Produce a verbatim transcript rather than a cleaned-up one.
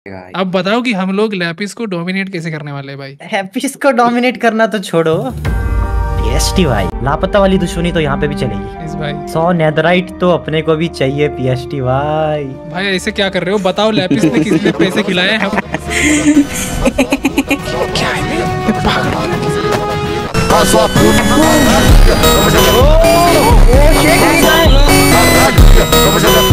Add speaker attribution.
Speaker 1: अब बताओ कि हम लोग लैपिस को डोमिनेट कैसे करने वाले हैं भाई।
Speaker 2: लैपिस को डोमिनेट करना तो छोड़ो, पीएसटी भाई लापता वाली दुश्मनी तो यहाँ पे भी चलेगी।
Speaker 1: इस भाई
Speaker 2: सौ नेदराइट तो अपने को भी चाहिए पीएसटी भाई। भाई
Speaker 1: ऐसे क्या कर रहे हो, बताओ लैपिस ने किसने पैसे खिलाए हैं? क्या है